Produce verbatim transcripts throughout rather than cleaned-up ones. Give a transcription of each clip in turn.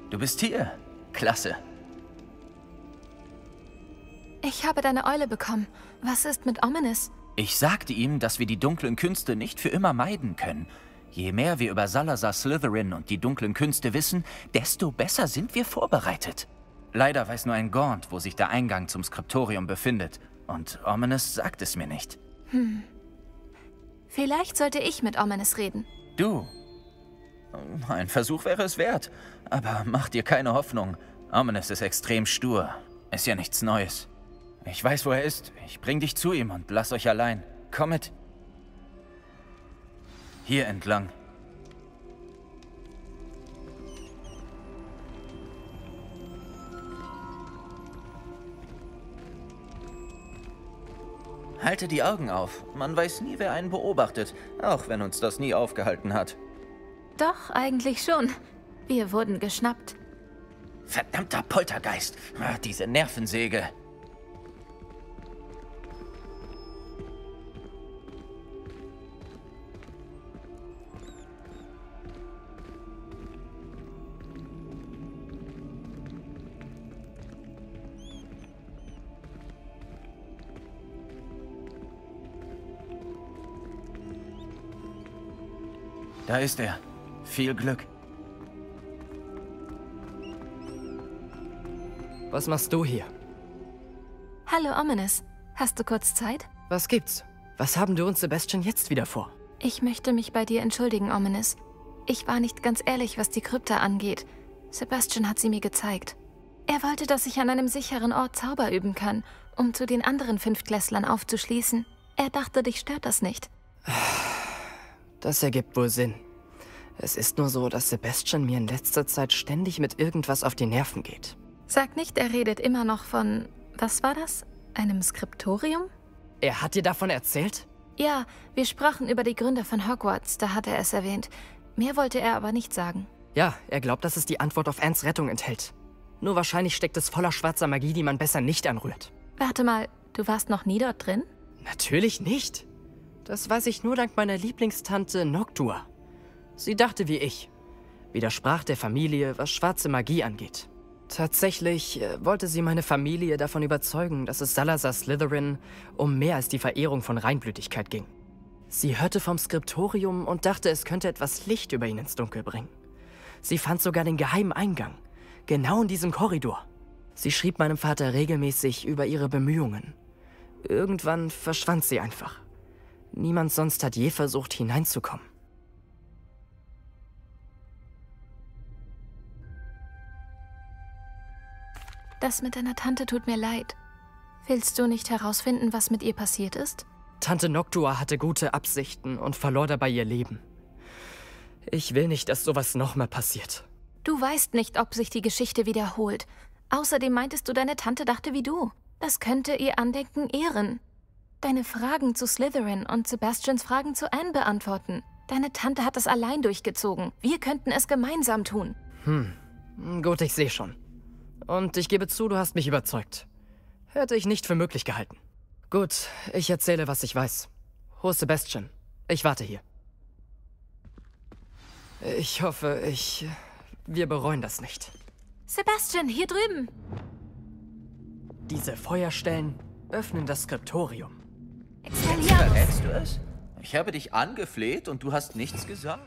Du bist hier. Klasse. Ich habe deine Eule bekommen. Was ist mit Ominous? Ich sagte ihm, dass wir die dunklen Künste nicht für immer meiden können. Je mehr wir über Salazar Slytherin und die dunklen Künste wissen, desto besser sind wir vorbereitet. Leider weiß nur ein Gaunt, wo sich der Eingang zum Skriptorium befindet. Und Ominous sagt es mir nicht. Hm. Vielleicht sollte ich mit Ominous reden. Du? Ein Versuch wäre es wert. Aber mach dir keine Hoffnung. Ominous ist extrem stur. Ist ja nichts Neues. Ich weiß, wo er ist. Ich bring dich zu ihm und lass euch allein. Komm mit. Hier entlang. Halte die Augen auf. Man weiß nie, wer einen beobachtet, auch wenn uns das nie aufgehalten hat. Doch, eigentlich schon. Wir wurden geschnappt. Verdammter Poltergeist. Ah, diese Nervensäge. Da ist er. Viel Glück. Was machst du hier? Hallo, Ominous. Hast du kurz Zeit? Was gibt's? Was haben du und Sebastian jetzt wieder vor? Ich möchte mich bei dir entschuldigen, Ominous. Ich war nicht ganz ehrlich, was die Krypta angeht. Sebastian hat sie mir gezeigt. Er wollte, dass ich an einem sicheren Ort Zauber üben kann, um zu den anderen Fünftklässlern aufzuschließen. Er dachte, dich stört das nicht. Das ergibt wohl Sinn. Es ist nur so, dass Sebastian mir in letzter Zeit ständig mit irgendwas auf die Nerven geht. Sag nicht, er redet immer noch von... Was war das? Einem Skriptorium? Er hat dir davon erzählt? Ja, wir sprachen über die Gründer von Hogwarts, da hat er es erwähnt. Mehr wollte er aber nicht sagen. Ja, er glaubt, dass es die Antwort auf Annes Rettung enthält. Nur wahrscheinlich steckt es voller schwarzer Magie, die man besser nicht anrührt. Warte mal, du warst noch nie dort drin? Natürlich nicht. Das weiß ich nur dank meiner Lieblingstante Noctua. Sie dachte wie ich. Widersprach der Familie, was schwarze Magie angeht. Tatsächlich äh, wollte sie meine Familie davon überzeugen, dass es Salazar Slytherin um mehr als die Verehrung von Reinblütigkeit ging. Sie hörte vom Skriptorium und dachte, es könnte etwas Licht über ihn ins Dunkel bringen. Sie fand sogar den geheimen Eingang, genau in diesem Korridor. Sie schrieb meinem Vater regelmäßig über ihre Bemühungen. Irgendwann verschwand sie einfach. Niemand sonst hat je versucht, hineinzukommen. Das mit deiner Tante tut mir leid. Willst du nicht herausfinden, was mit ihr passiert ist? Tante Noctua hatte gute Absichten und verlor dabei ihr Leben. Ich will nicht, dass sowas nochmal passiert. Du weißt nicht, ob sich die Geschichte wiederholt. Außerdem meintest du, deine Tante dachte wie du. Das könnte ihr Andenken ehren. Deine Fragen zu Slytherin und Sebastians Fragen zu Anne beantworten. Deine Tante hat es allein durchgezogen. Wir könnten es gemeinsam tun. Hm, gut, ich sehe schon. Und ich gebe zu, du hast mich überzeugt. Hätte ich nicht für möglich gehalten. Gut, ich erzähle, was ich weiß. Ho Sebastian, ich warte hier. Ich hoffe, ich... Wir bereuen das nicht. Sebastian, hier drüben! Diese Feuerstellen öffnen das Skriptorium. Verrätst du es? Ich habe dich angefleht und du hast nichts gesagt.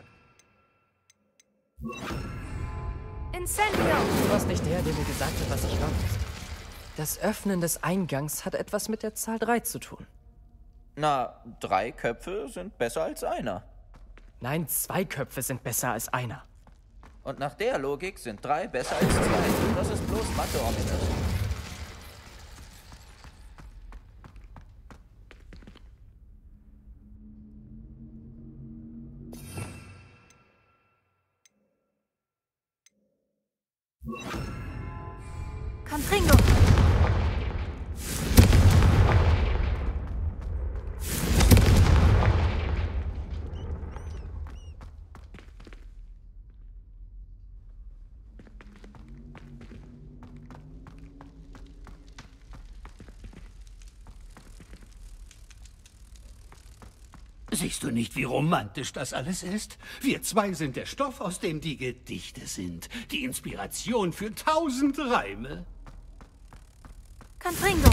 Incendio! Du warst nicht der, der mir gesagt hat, was ich hören muss. Das Öffnen des Eingangs hat etwas mit der Zahl drei zu tun. Na, drei Köpfe sind besser als einer. Nein, zwei Köpfe sind besser als einer. Und nach der Logik sind drei besser als zwei. Das ist bloß Mathe, Ominous. Confringo! Siehst du nicht, wie romantisch das alles ist? Wir zwei sind der Stoff, aus dem die Gedichte sind. Die Inspiration für tausend Reime. Confringo!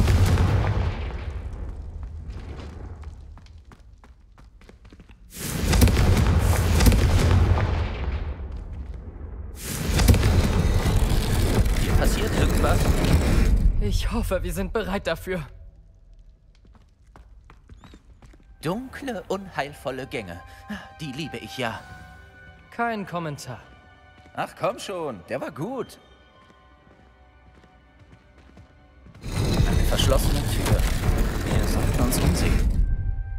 Hier passiert irgendwas. Ich hoffe, wir sind bereit dafür. Dunkle, unheilvolle Gänge. Die liebe ich ja. Kein Kommentar. Ach komm schon, der war gut. Eine verschlossene Tür. Wir sollten uns umsehen.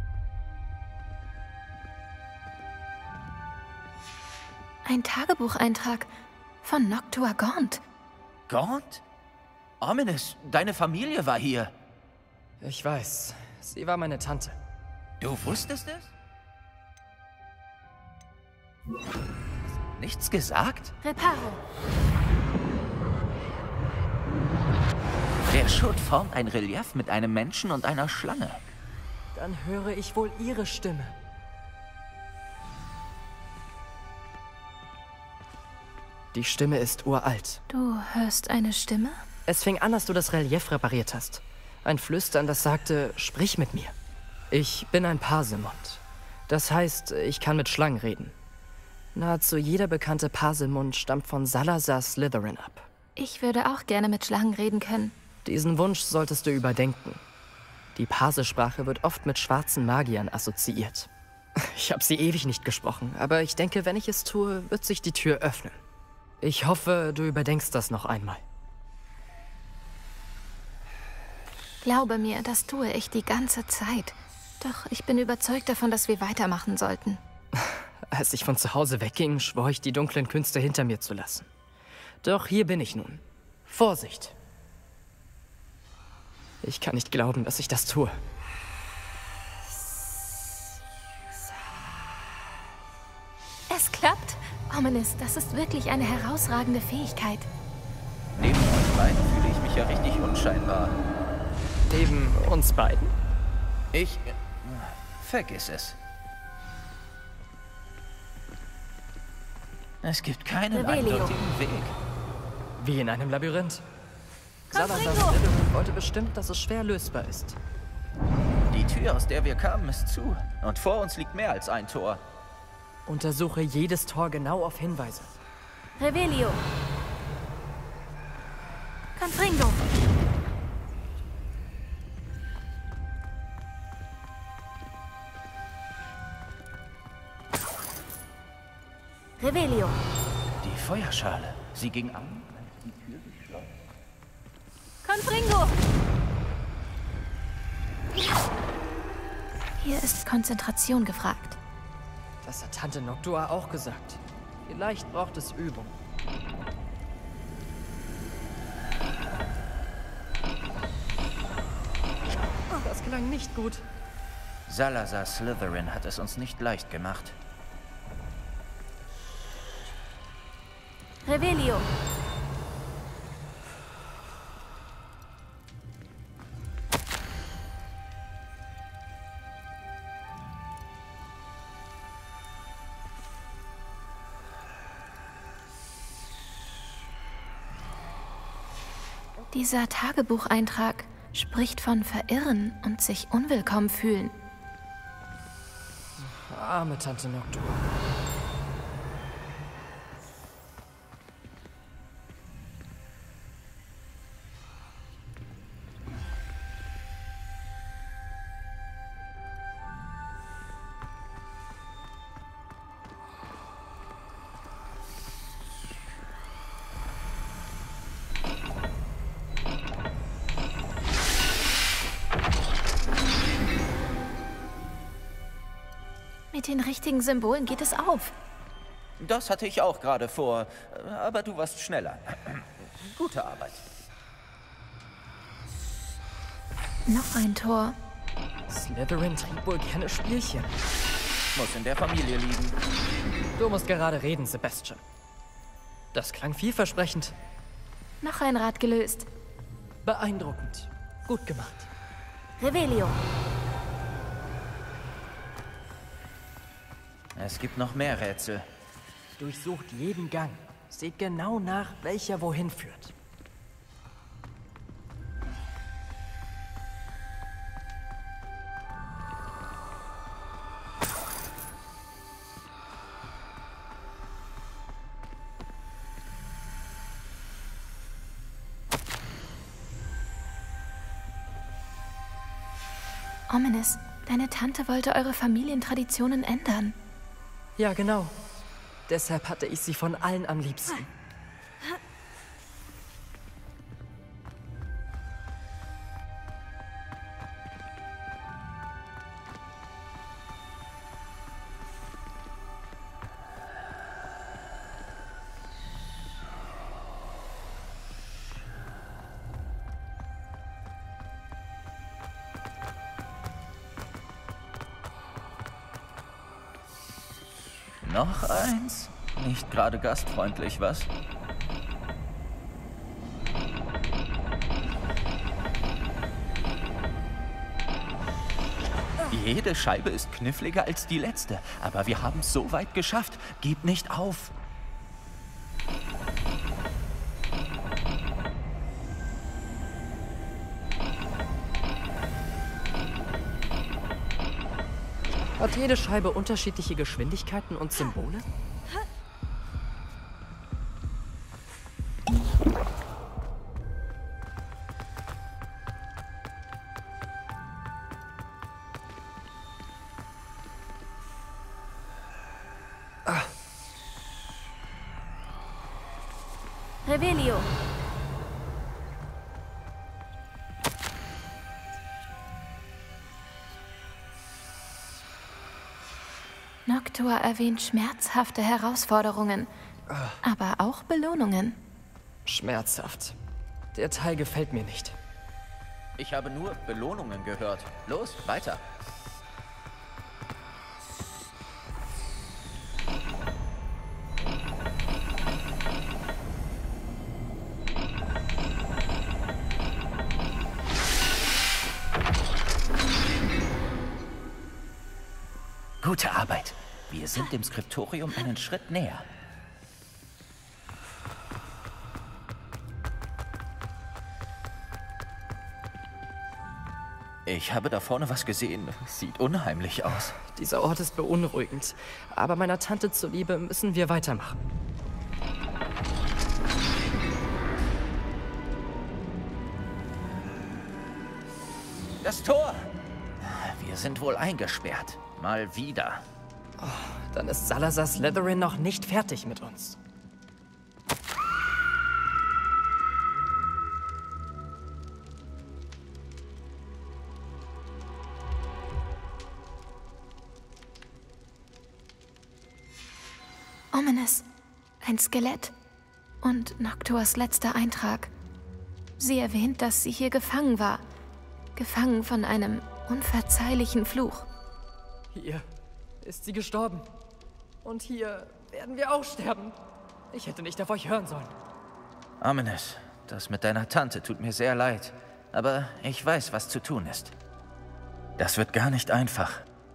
Ein Tagebucheintrag von Noctua Gaunt. Gaunt? Ominous, deine Familie war hier. Ich weiß. Sie war meine Tante. Du wusstest es? Nichts gesagt? Reparo. Der Schutt formt ein Relief mit einem Menschen und einer Schlange. Dann höre ich wohl ihre Stimme. Die Stimme ist uralt. Du hörst eine Stimme? Es fing an, als du das Relief repariert hast. Ein Flüstern, das sagte, sprich mit mir. Ich bin ein Parsemond. Das heißt, ich kann mit Schlangen reden. Nahezu jeder bekannte Parsemond stammt von Salazar Slytherin ab. Ich würde auch gerne mit Schlangen reden können. Diesen Wunsch solltest du überdenken. Die Parsesprache wird oft mit schwarzen Magiern assoziiert. Ich habe sie ewig nicht gesprochen, aber ich denke, wenn ich es tue, wird sich die Tür öffnen. Ich hoffe, du überdenkst das noch einmal. Glaube mir, das tue ich die ganze Zeit. Doch ich bin überzeugt davon, dass wir weitermachen sollten. Als ich von zu Hause wegging, schwor ich, die dunklen Künste hinter mir zu lassen. Doch hier bin ich nun. Vorsicht! Ich kann nicht glauben, dass ich das tue. Es klappt. Ominous, das ist wirklich eine herausragende Fähigkeit. Neben euch beiden fühle ich mich ja richtig unscheinbar. Neben uns beiden? Ich... Äh, vergiss es. Es gibt keinen Revelio. eindeutigen Weg. Wie in einem Labyrinth. Salazar Confringo! Slytherin wollte bestimmt, dass es schwer lösbar ist. Die Tür, aus der wir kamen, ist zu. Und vor uns liegt mehr als ein Tor. Untersuche jedes Tor genau auf Hinweise. Revelio. Confringo. Revelio. Die Feuerschale. Sie ging an, als die Tür sich schloss. Confringo. Hier ist Konzentration gefragt. Das hat Tante Noctua auch gesagt. Vielleicht braucht es Übung. Das klang nicht gut. Salazar Slytherin hat es uns nicht leicht gemacht. Revelio. Dieser Tagebucheintrag spricht von Verirren und sich unwillkommen fühlen. Arme Tante Noctua. Mit den richtigen Symbolen geht es auf. Das hatte ich auch gerade vor, aber du warst schneller. Gute Arbeit. Noch ein Tor. Slytherin trieb wohl gerne Spielchen. Muss in der Familie liegen. Du musst gerade reden, Sebastian. Das klang vielversprechend. Noch ein Rad gelöst. Beeindruckend. Gut gemacht. Revelio. Es gibt noch mehr Rätsel. Durchsucht jeden Gang. Seht genau nach, welcher wohin führt. Ominous, deine Tante wollte eure Familientraditionen ändern. Ja, genau. Deshalb hatte ich sie von allen am liebsten. Noch eins? Nicht gerade gastfreundlich, was? Jede Scheibe ist kniffliger als die letzte, aber wir haben es so weit geschafft. Gib nicht auf. Hat jede Scheibe unterschiedliche Geschwindigkeiten und Symbole? Ah. Revelio. Noctua erwähnt schmerzhafte Herausforderungen, aber auch Belohnungen. Schmerzhaft. Der Teil gefällt mir nicht. Ich habe nur Belohnungen gehört. Los, weiter. Gute Arbeit. Wir sind dem Skriptorium einen Schritt näher. Ich habe da vorne was gesehen. Sieht unheimlich aus. Dieser Ort ist beunruhigend. Aber meiner Tante zuliebe müssen wir weitermachen. Das Tor! Wir sind wohl eingesperrt. Mal wieder. Oh, dann ist Salazar Slytherin noch nicht fertig mit uns. Ominous. Ein Skelett. Und Noctuas letzter Eintrag. Sie erwähnt, dass sie hier gefangen war. Gefangen von einem unverzeihlichen Fluch. Hier ist sie gestorben. Und hier werden wir auch sterben. Ich hätte nicht auf euch hören sollen. Ominous, das mit deiner Tante tut mir sehr leid. Aber ich weiß, was zu tun ist. Das wird gar nicht einfach.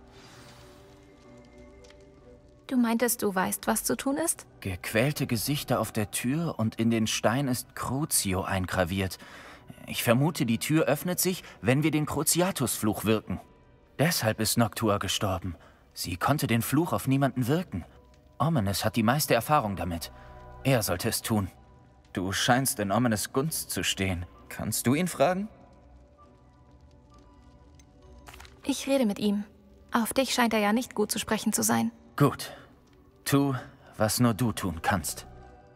Du meintest, du weißt, was zu tun ist? Gequälte Gesichter auf der Tür und in den Stein ist Crucio eingraviert. Ich vermute, die Tür öffnet sich, wenn wir den Cruciatus-Fluch wirken. Deshalb ist Noctua gestorben. Sie konnte den Fluch auf niemanden wirken. Ominous hat die meiste Erfahrung damit. Er sollte es tun. Du scheinst in Ominous Gunst zu stehen. Kannst du ihn fragen? Ich rede mit ihm. Auf dich scheint er ja nicht gut zu sprechen zu sein. Gut. Tu, was nur du tun kannst.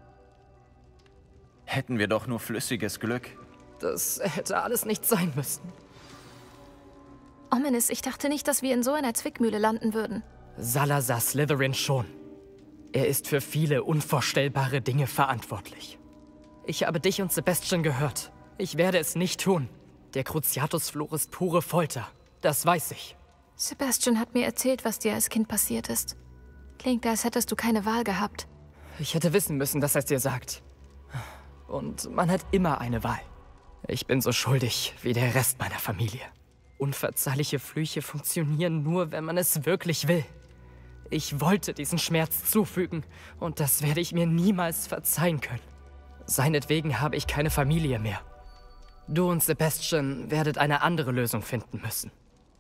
Hätten wir doch nur flüssiges Glück. Das hätte alles nicht sein müssen. Ominous, ich dachte nicht, dass wir in so einer Zwickmühle landen würden. Salazar Slytherin schon. Er ist für viele unvorstellbare Dinge verantwortlich. Ich habe dich und Sebastian gehört. Ich werde es nicht tun. Der Cruciatus-Fluch ist pure Folter. Das weiß ich. Sebastian hat mir erzählt, was dir als Kind passiert ist. Klingt, als hättest du keine Wahl gehabt. Ich hätte wissen müssen, dass er es dir sagt. Und man hat immer eine Wahl. Ich bin so schuldig wie der Rest meiner Familie. Unverzeihliche Flüche funktionieren nur, wenn man es wirklich will. Ich wollte diesen Schmerz zufügen und das werde ich mir niemals verzeihen können. Seinetwegen habe ich keine Familie mehr. Du und Sebastian werdet eine andere Lösung finden müssen.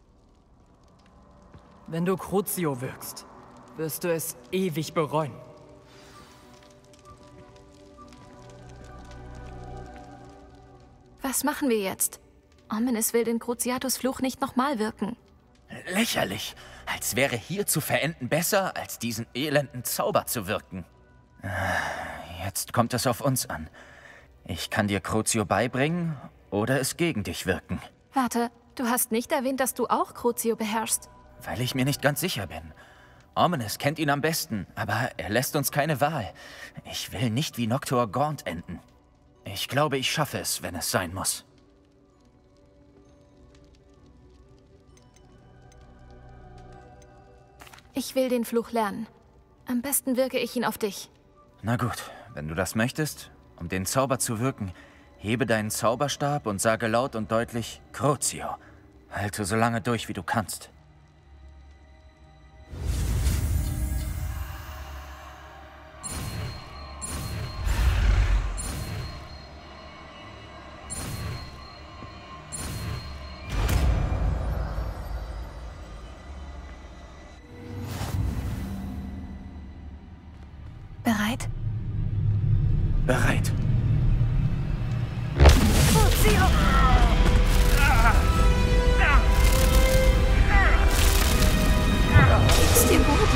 Wenn du Crucio wirkst, wirst du es ewig bereuen. Was machen wir jetzt? Ominous will den Cruciatus Fluch nicht nochmal wirken. Lächerlich. Als wäre hier zu verenden besser, als diesen elenden Zauber zu wirken. Jetzt kommt es auf uns an. Ich kann dir Crucio beibringen oder es gegen dich wirken. Warte, du hast nicht erwähnt, dass du auch Crucio beherrschst. Weil ich mir nicht ganz sicher bin. Ominous kennt ihn am besten, aber er lässt uns keine Wahl. Ich will nicht wie Noctua Gaunt enden. Ich glaube, ich schaffe es, wenn es sein muss. Ich will den Fluch lernen. Am besten wirke ich ihn auf dich. Na gut, wenn du das möchtest, um den Zauber zu wirken, hebe deinen Zauberstab und sage laut und deutlich Crucio. Halte so lange durch, wie du kannst. Bereit? Bereit. Geht's dir gut?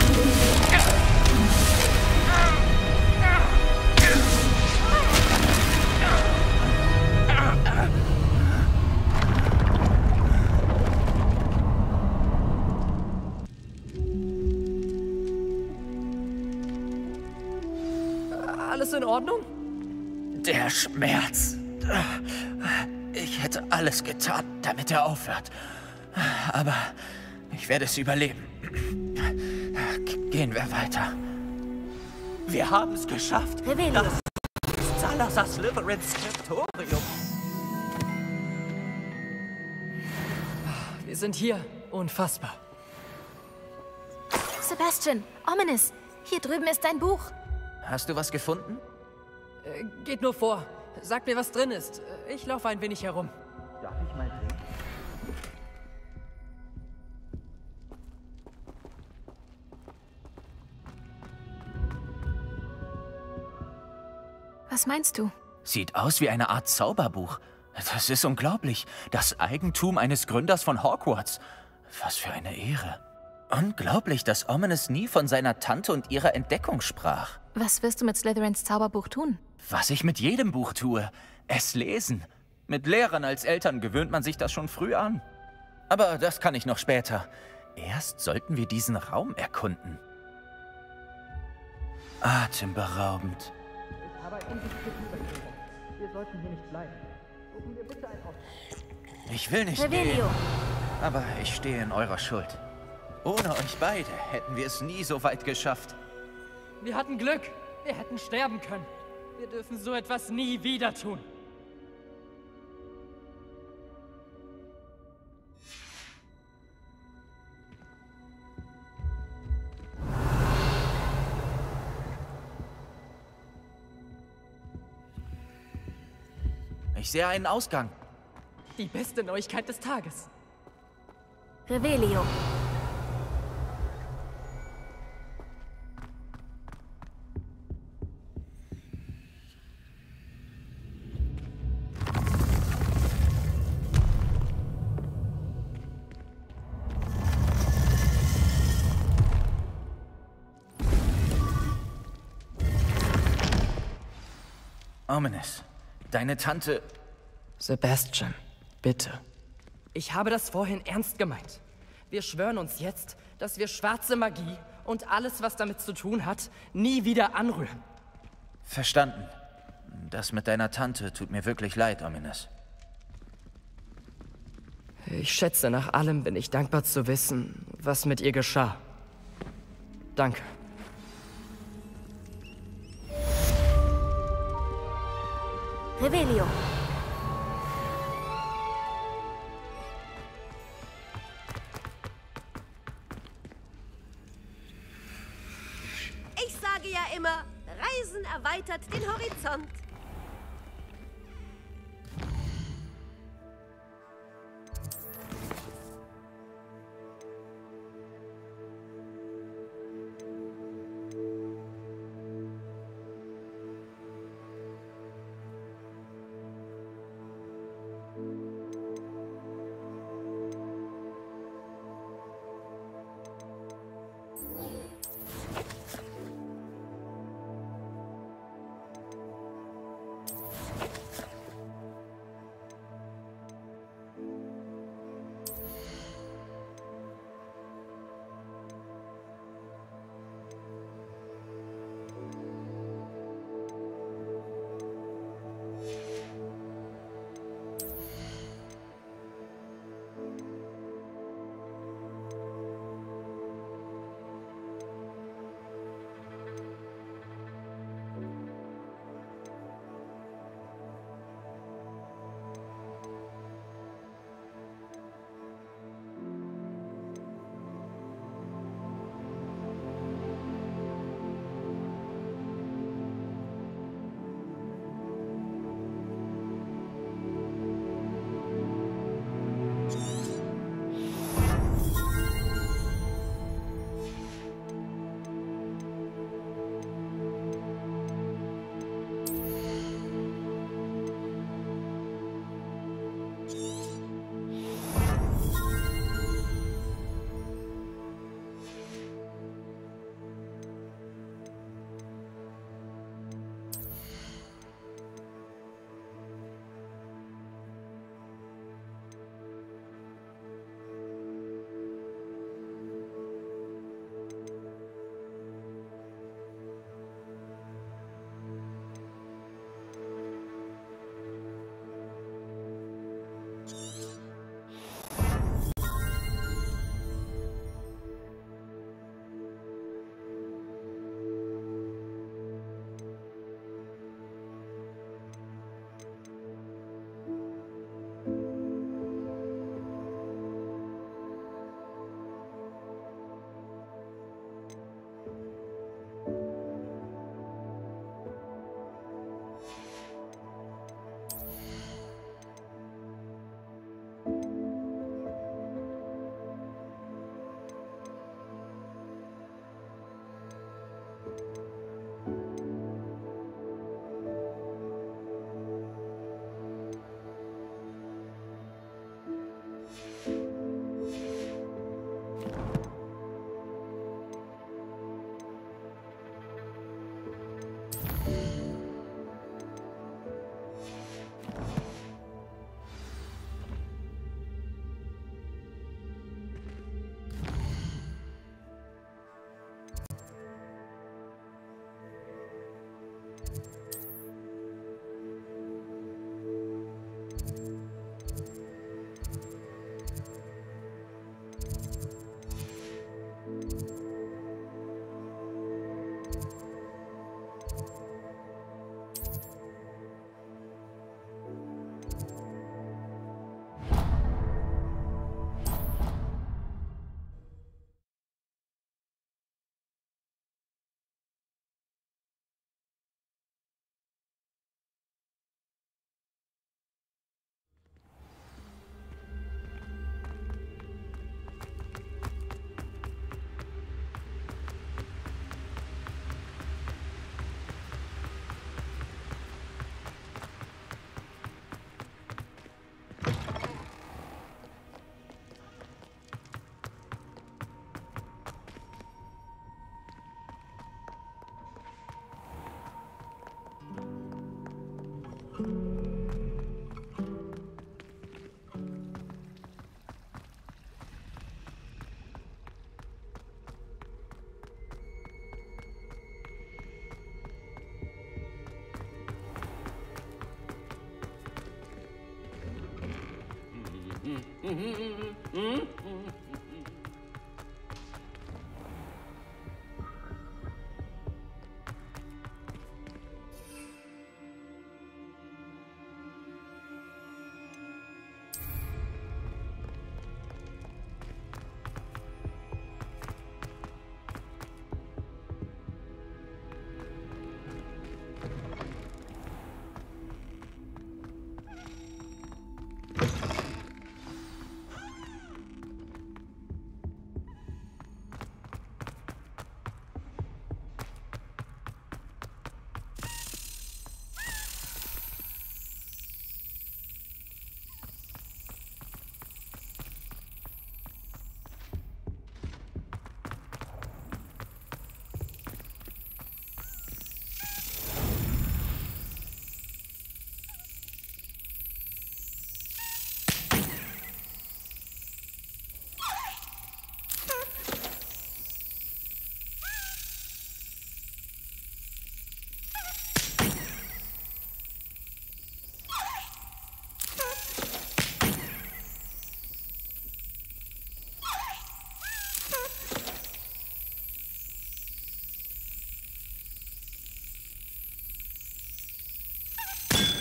Alles in Ordnung? Der Schmerz. Ich hätte alles getan, damit er aufhört. Aber ich werde es überleben. Gehen wir weiter. Wir haben es geschafft. Revelio. Das ist Salazar Slytherins Territorium. Wir sind hier. Unfassbar. Sebastian, Ominous, hier drüben ist dein Buch. Hast du was gefunden? Äh, geht nur vor. Sag mir, was drin ist. Ich laufe ein wenig herum. Darf ich mal sehen? Was meinst du? Sieht aus wie eine Art Zauberbuch. Das ist unglaublich. Das Eigentum eines Gründers von Hogwarts. Was für eine Ehre. Unglaublich, dass Ominous nie von seiner Tante und ihrer Entdeckung sprach. Was wirst du mit Slytherins Zauberbuch tun? Was ich mit jedem Buch tue. Es lesen. Mit Lehrern als Eltern gewöhnt man sich das schon früh an. Aber das kann ich noch später. Erst sollten wir diesen Raum erkunden. Atemberaubend. Ich habe ein Wir sollten hier nicht bleiben. Suchen wir bitte ein Auto. Ich will nicht Revelio. gehen, aber ich stehe in eurer Schuld. Ohne euch beide hätten wir es nie so weit geschafft. Wir hatten Glück. Wir hätten sterben können. Wir dürfen so etwas nie wieder tun. Ich sehe einen Ausgang. Die beste Neuigkeit des Tages. Revelio. Ominous, deine Tante... Sebastian, bitte. Ich habe das vorhin ernst gemeint. Wir schwören uns jetzt, dass wir schwarze Magie und alles, was damit zu tun hat, nie wieder anrühren. Verstanden. Das mit deiner Tante tut mir wirklich leid, Ominous. Ich schätze, nach allem bin ich dankbar zu wissen, was mit ihr geschah. Danke. Revelio. sage ja immer, Reisen erweitert den Horizont.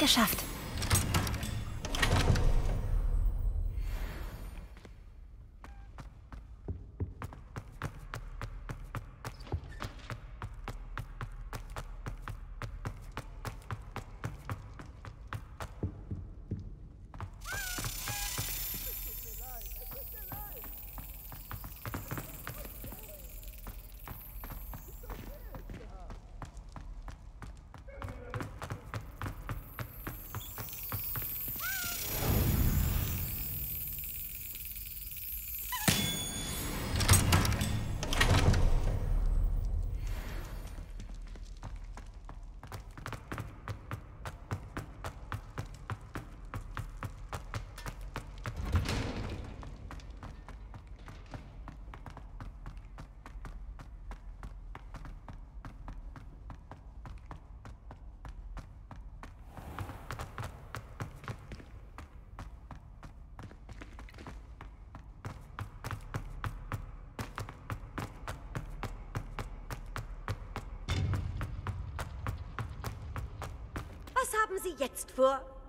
geschafft. Was haben Sie jetzt vor?